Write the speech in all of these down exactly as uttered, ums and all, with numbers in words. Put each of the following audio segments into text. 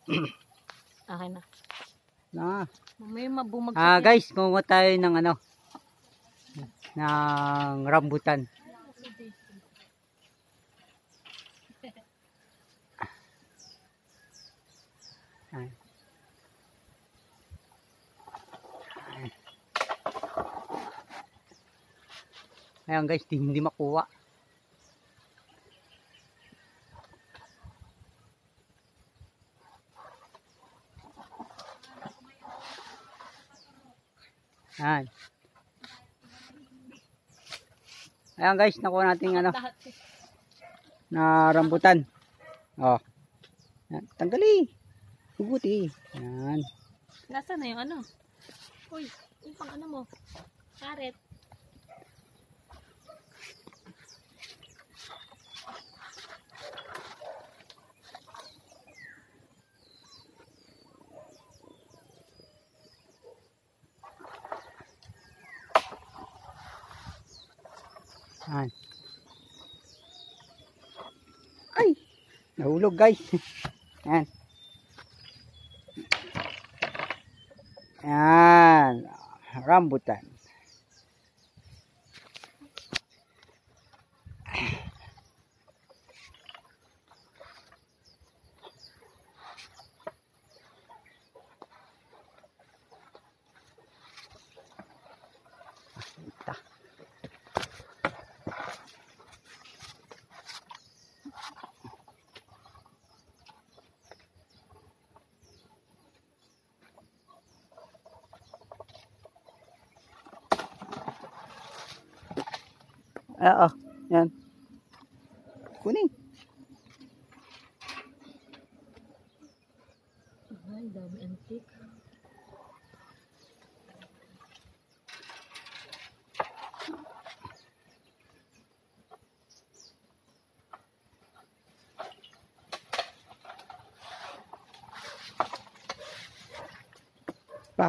Okay na. Na. Mamaya mabumagsak. Ah, guys, kumuha tayo ng ano, ng rambutan. Ay. Ay. Ayan guys, di, hindi makuha. Ayan. Ayan guys, nakuha natin ano, na rambutan. Oh. Ayan, tanggali. Huguti. Ayan. Nasaan na yung ano? Uy, yung pang ano mo? Karet. Ayan. Ay! Nahulog guys. Ayan. Ayan. Rambutan. Ito. Ah, oh, yan. Kunin. Ay, dami antik. Pa.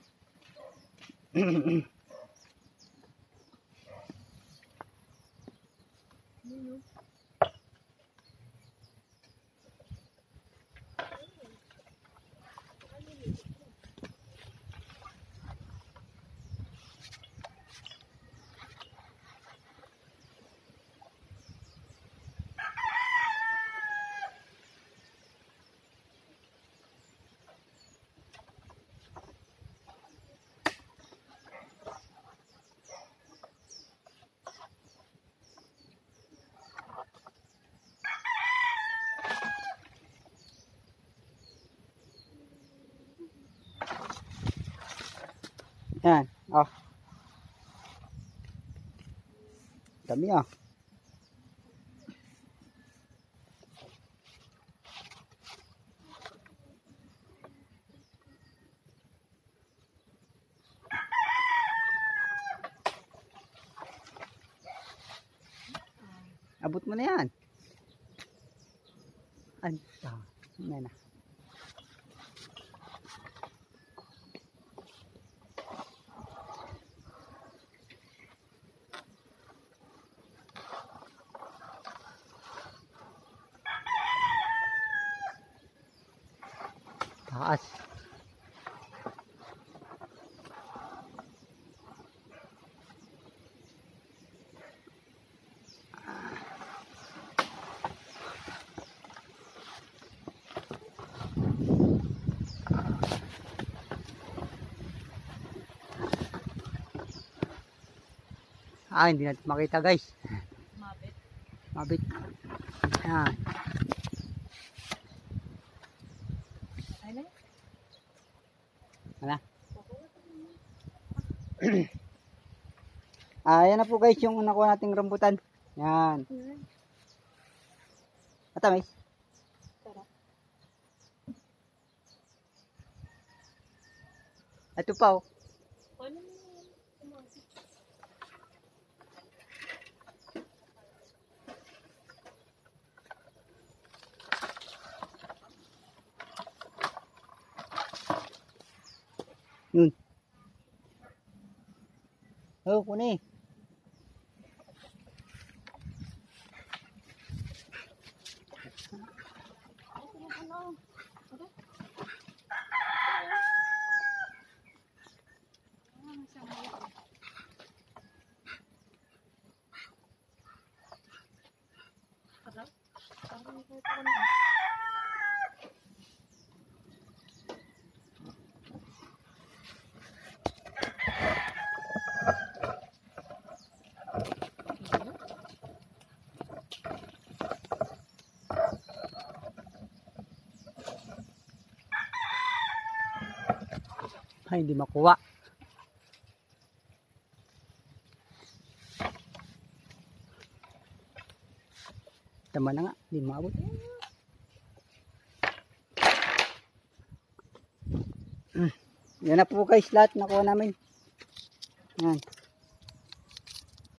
Yan. Oh. Dami ah. Abot mo na yan. Anta. Yan na. Taas. Ah, hindi natin makita guys. Mabit. Mabit. Ayan. Ano? Ano? Ah, yan na po guys yung nakuha nating rambutan. Yan. Matamis. Sarap. Ito pa oh. Ano? Yun. Oh, kunin. Ay, hindi makuha. Tama na nga, hindi maabot. Mm. Yan na po guys, lahat nakuha namin. Yan.